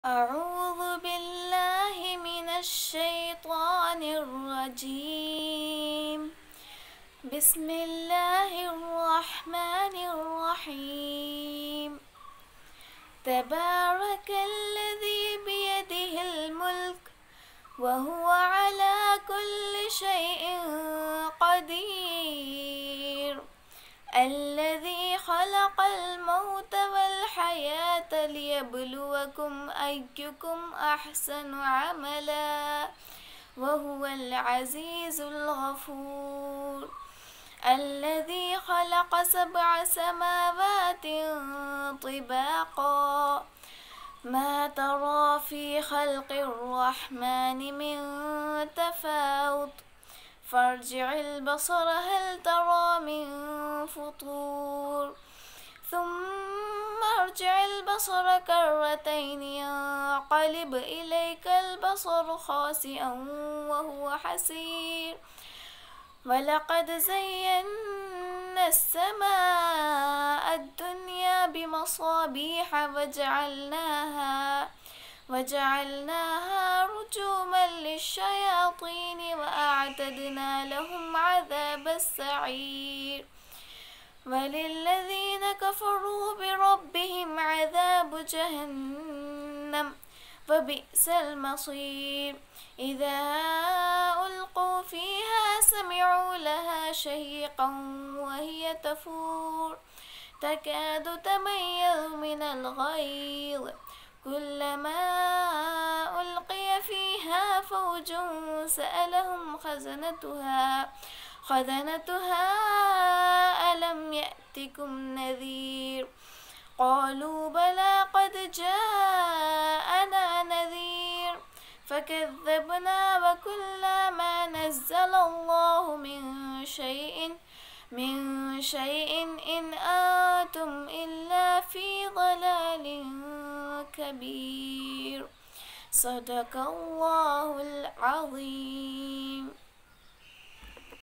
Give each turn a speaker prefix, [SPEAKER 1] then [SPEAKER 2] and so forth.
[SPEAKER 1] أعوذ بالله من الشيطان الرجيم. بسم الله الرحمن الرحيم. تبارك الذي بيده الملك وهو على كل شيء قدير. الذي خلق الموت والحياة ليبلوكم أيكم أحسن عملا وهو العزيز الغفور. الذي خلق 7 سماوات طباقا ما ترى في خلق الرحمن من تفاوت فارجع البصر هل ترى من فطور ثم ارجع البصر كرتين ينقلب إليك البصر خاسئا وهو حسير. ولقد زينا السماء الدنيا بمصابيح وجعلناها رجوما للشياطين وأعتدنا لهم عذاب السعير. وللذين كفروا بربهم عذاب جهنم وبئس المصير. إذا ألقوا فيها سمعوا لها شهيقا وهي تفور تكاد تميز من الغيظ كلما ألقي فيها فوج سألهم خزنتها ألم يأتكم نذير قالوا بلى قد جاءنا نذير فكذبنا وكلا ما نزل الله من شيء إن أنتم إلا في ضلال كبير. صدق الله العظيم.